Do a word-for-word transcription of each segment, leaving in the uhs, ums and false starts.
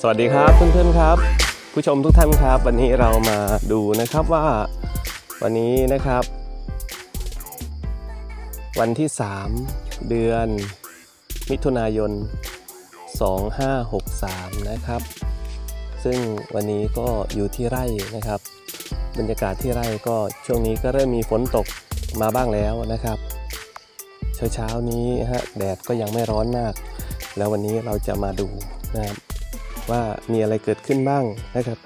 วัสดีครับเพื่อนๆครับผู้ชมทุกท่านครับวันนี้เรามาดูนะครับว่าวันนี้นะครับวันที่สามเดือนมิถุนายนสองพันห้าร้อยหกสิบสามนะครับซึ่งวันนี้ก็อยู่ที่ไร่นะครับบรรยากาศที่ไร่ก็ช่วงนี้ก็เริ่มมีฝนตกมาบ้างแล้วนะครับเช้าเช้านี้ฮะแดดก็ยังไม่ร้อนมากแล้ววันนี้เราจะมาดูนะครับว่ามีอะไรเกิดขึ้นบ้างนะครับ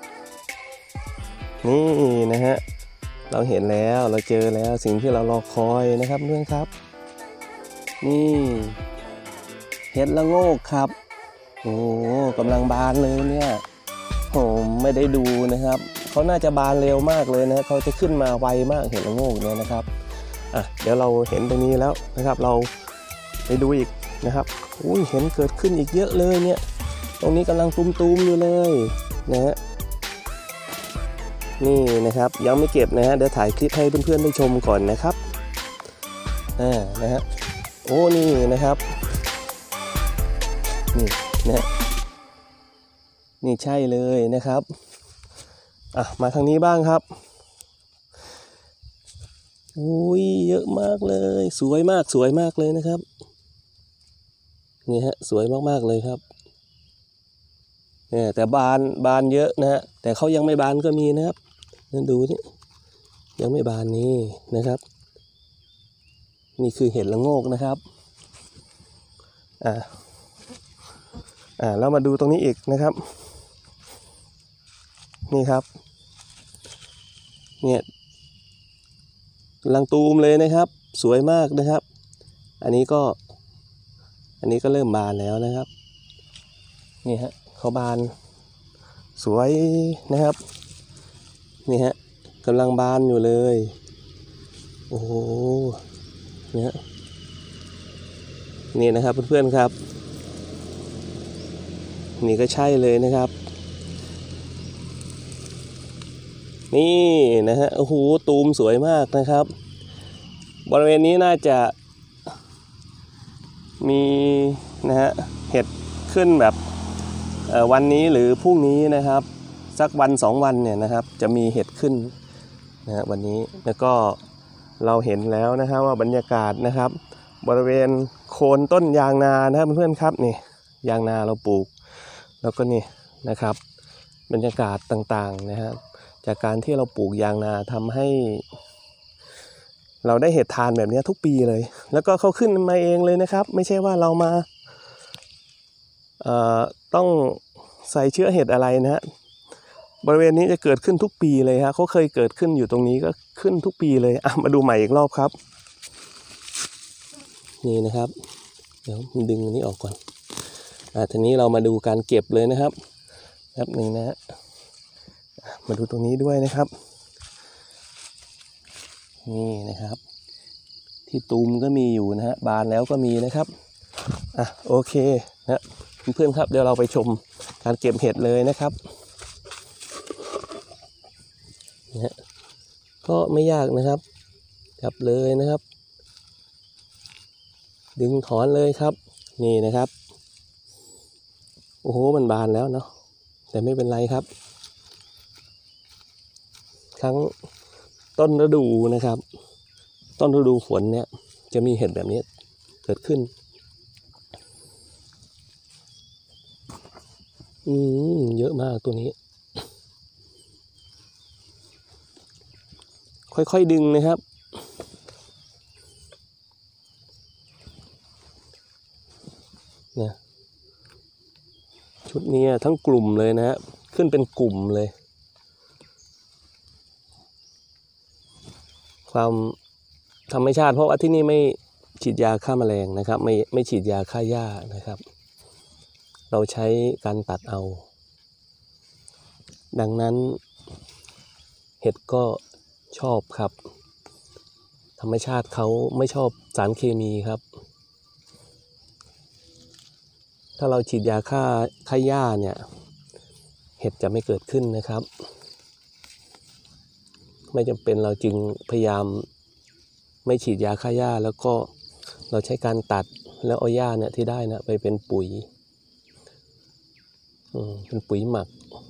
นี่นะฮะเราเห็นแล้วเราเจอแล้วสิ่งที่เรารอคอยนะครับเพื่อนครับนี่เห็ดละโงกครับโอ้กำลังบานเลยเนี่ยผมไม่ได้ดูนะครับเขาน่าจะบานเร็วมากเลยนะเขาจะขึ้นมาไวมากเห็ดละโงกเนี่ยนะครับอ่ะเดี๋ยวเราเห็นตรงนี้แล้วนะครับเราไปดูอีกนะครับอุ้ยเห็นเกิดขึ้นอีกเยอะเลยเนี่ยตรงนี้กำลังตุ้มๆอยู่เลยนะฮะนี่นะครับยังไม่เก็บนะฮะเดี๋ยวถ่ายคลิปให้เพื่อนๆได้ชมก่อนนะครับอ่านะฮะโอ้นี่นะครับนี่นะนี่ใช่เลยนะครับอ่ะมาทางนี้บ้างครับอุ้ยเยอะมากเลยสวยมากสวยมากเลยนะครับนี่ฮะสวยมากๆเลยครับเนี่ยแต่บานบานเยอะนะฮะแต่เขายังไม่บานก็มีนะครับนั่นดูนี่ยังไม่บานนี่นะครับนี่คือเห็ดละโงกนะครับอ่าอ่าแล้วมาดูตรงนี้อีกนะครับนี่ครับเนี่ยลังตูมเลยนะครับสวยมากนะครับอันนี้ก็อันนี้ก็เริ่มบานแล้วนะครับนี่ฮะเขาบานสวยนะครับนี่ฮะกำลังบานอยู่เลยโอ้โหเนี่ยนี่นะครับเพื่อนๆครับนี่ก็ใช่เลยนะครับนี่นะฮะโอ้โหตูมสวยมากนะครับบริเวณนี้น่าจะมีนะฮะเห็ดขึ้นแบบวันนี้หรือพรุ่งนี้นะครับสักวันสองวันเนี่ยนะครับจะมีเห็ดขึ้นนะฮะวันนี้แล้วก็เราเห็นแล้วนะครับว่าบรรยากาศนะครับบริเวณโคนต้นยางนานะครับเพื่อนๆครับนี่ยางนาเราปลูกแล้วก็นี่นะครับบรรยากาศต่างๆนะครับจากการที่เราปลูกยางนาทำให้เราได้เห็ดทานแบบนี้ทุกปีเลยแล้วก็เขาขึ้นมาเองเลยนะครับไม่ใช่ว่าเรามาเอ่อต้องใส่เชื้อเห็ดอะไรนะฮะบริเวณนี้จะเกิดขึ้นทุกปีเลยฮะเขาเคยเกิดขึ้นอยู่ตรงนี้ก็ขึ้นทุกปีเลยอ่ะมาดูใหม่อีกรอบครับนี่นะครับเดี๋ยวดึงอันนี้ออกก่อนอ่ะทีนี้เรามาดูการเก็บเลยนะครับแป๊บหนึ่งนะฮะมาดูตรงนี้ด้วยนะครับนี่นะครับที่ตูมก็มีอยู่นะฮะบานแล้วก็มีนะครับอ่ะโอเคนะเพื่อนๆครับเดี๋ยวเราไปชมการเก็บเห็ดเลยนะครับนะฮะก็ไม่ยากนะครับจับเลยนะครับดึงถอนเลยครับนี่นะครับโอ้โหมันบานแล้วเนาะแต่ไม่เป็นไรครับครั้งต้นฤดูนะครับต้นฤดูฝนเนี่ยจะมีเห็ดแบบนี้เกิดขึ้นอืมเยอะมากตัวนี้ค่อยๆดึงนะครับเนี่ยชุดนี้ทั้งกลุ่มเลยนะฮะขึ้นเป็นกลุ่มเลยความธรรมชาติเพราะว่าที่นี่ไม่ฉีดยาฆ่าแมลงนะครับไม่ไม่ฉีดยาฆ่าหญ้านะครับเราใช้การตัดเอาดังนั้นเห็ดก็ชอบครับธรรมชาติเขาไม่ชอบสารเคมีครับถ้าเราฉีดยาฆ่าฆ่าหญ้าเนี่ยเห็ดจะไม่เกิดขึ้นนะครับไม่จำเป็นเราจึงพยายามไม่ฉีดยาฆ่าหญ้าแล้วก็เราใช้การตัดแล้วเอาหญ้าเนี่ยที่ได้นะไปเป็นปุ๋ยอืมเป็นปุ๋ยหมัก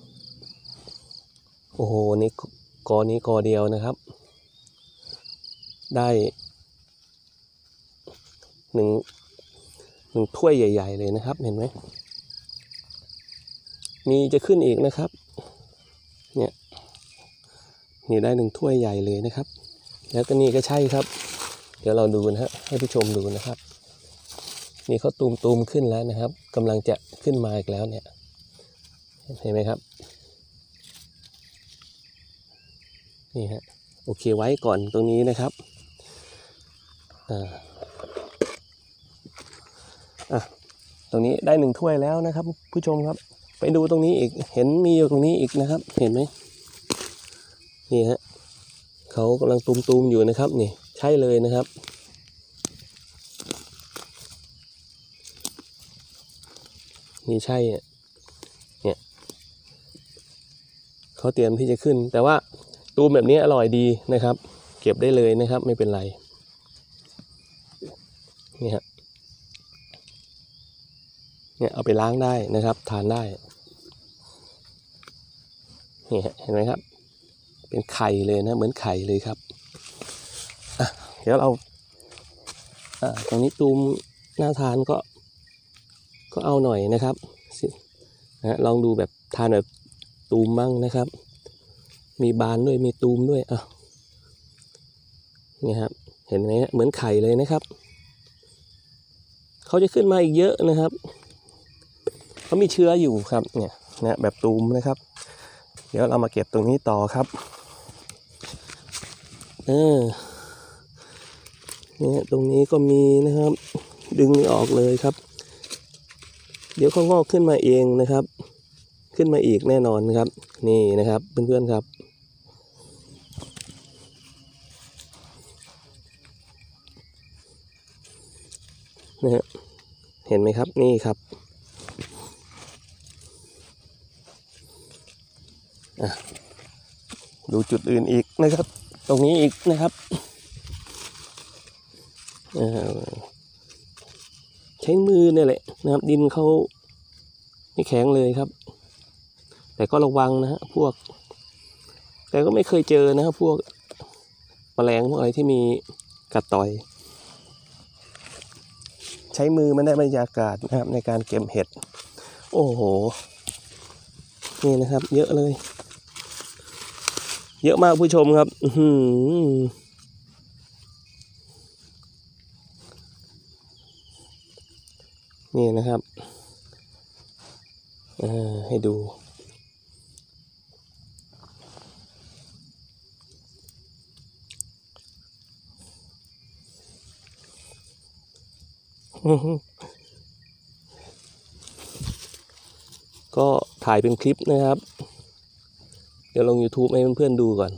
โอ้โหนี่กอนี้กอเดียวนะครับได้หนึ่งหนึ่งถ้วยใหญ่ๆเลยนะครับเห็นไหมมีจะขึ้นอีกนะครับเนี่ยนี่ได้หนึ่งถ้วยใหญ่เลยนะครับแล้วก็นี่ก็ใช่ครับเดี๋ยวเราดูนะฮะให้ผู้ชมดูนะครับนี่เขาตูมตูมขึ้นแล้วนะครับกำลังจะขึ้นมาอีกแล้วเนี่ยเห็นไหมครับนี่ฮะโอเคไว้ก่อนตรงนี้นะครับอ่าอ่ะตรงนี้ได้หนึ่งถ้วยแล้วนะครับผู้ชมครับไปดูตรงนี้อีกเห็นมีอยู่ตรงนี้อีกนะครับเห็นไหมนี่ฮะเขากำลังตูมๆอยู่นะครับนี่ใช่เลยนะครับนี่ใช่เนี่ยเขาเตรียมที่จะขึ้นแต่ว่าตูมแบบนี้อร่อยดีนะครับเก็บได้เลยนะครับไม่เป็นไรนี่ฮะเนี่ยเอาไปล้างได้นะครับทานได้นี่เห็นไหมครับเป็นไข่เลยนะเหมือนไข่เลยครับอ่ะเดี๋ยวเราอ่าตรงนี้ตูมน่าทานก็ก็เอาหน่อยนะครับนะลองดูแบบทานแบบตูมมั่งนะครับมีบานด้วยมีตูมด้วยอ่ะนี่ครับเห็นไหมเหมือนไข่เลยนะครับเขาจะขึ้นมาอีกเยอะนะครับเขามีเชื้ออยู่ครับเนี่ยนะแบบตูมนะครับเดี๋ยวเรามาเก็บตรงนี้ต่อครับเออเนี่ยตรงนี้ก็มีนะครับดึงออกเลยครับเดี๋ยวเขางอกขึ้นมาเองนะครับขึ้นมาอีกแน่นอนครับนี่นะครับเพื่อนๆครับนะฮะเห็นไหมครับนี่ครับอ่ะดูจุดอื่นอีกนะครับตรงนี้อีกนะครับใช้มือเนี่ยแหละนะครับดินเขาไม่แข็งเลยครับแต่ก็ระวังนะฮะพวกแต่ก็ไม่เคยเจอนะครับพวกแมลงพวกอะไรที่มีกัดต่อยใช้มือมันได้บรรยากาศนะครับในการเก็บเห็ดโอ้โหนี่นะครับเยอะเลยเยอะมากผู้ชมครับอืมนี่นะครับให้ดูก็ถ่ายเป็นคลิปนะครับเดี๋ยวลง YouTube ให้เพื่อนๆดูก่อน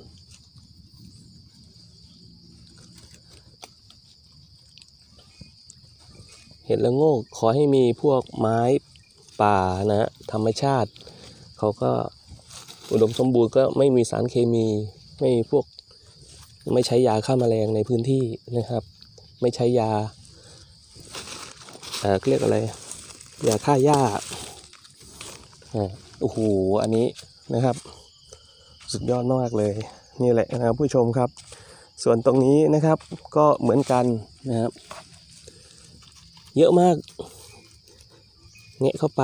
เห็ดละโงกขอให้มีพวกไม้ป่านะธรรมชาติเขาก็อุดมสมบูรณ์ก็ไม่มีสารเคมีไม่พวกไม่ใช้ยาฆ่าแมลงในพื้นที่นะครับไม่ใช้ยาเอ่อเรียกอะไรยาฆ่าหญ้าอ่าโอ้โหอันนี้นะครับสุดยอดมากเลยนี่แหละนะครับผู้ชมครับส่วนตรงนี้นะครับก็เหมือนกันนะครับเยอะมากเงะเข้าไป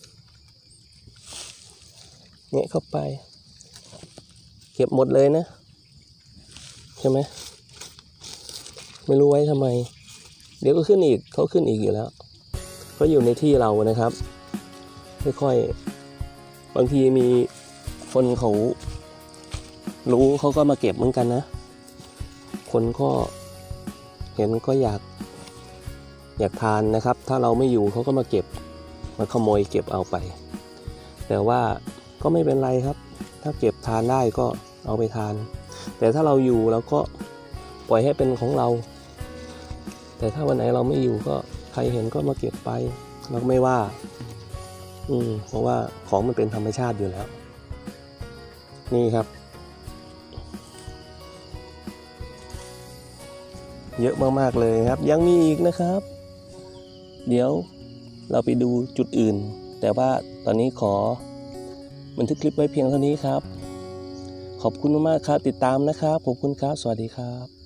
เงะเข้าไปเก็บหมดเลยนะใช่ไหมไม่รู้ไว้ทำไมเดี๋ยวก็ขึ้นอีกเขาขึ้นอีกอยู่แล้วก็อยู่ในที่เรานะครับค่อยๆบางทีมีคนเขารู้เขาก็มาเก็บเหมือนกันนะคนก็เห็นก็อยากอยากทานนะครับถ้าเราไม่อยู่เขาก็มาเก็บมาขโมยเก็บเอาไปแต่ว่าก็ไม่เป็นไรครับถ้าเก็บทานได้ก็เอาไปทานแต่ถ้าเราอยู่เราก็ปล่อยให้เป็นของเราแต่ถ้าวันไหนเราไม่อยู่ก็ใครเห็นก็มาเก็บไปเราไม่ว่าอืมเพราะว่าของมันเป็นธรรมชาติอยู่แล้วนี่ครับเยอะมากๆเลยครับยังมีอีกนะครับเดี๋ยวเราไปดูจุดอื่นแต่ว่าตอนนี้ขอบันทึกคลิปไว้เพียงเท่านี้ครับขอบคุณมากๆครับติดตามนะครับขอบคุณครับสวัสดีครับ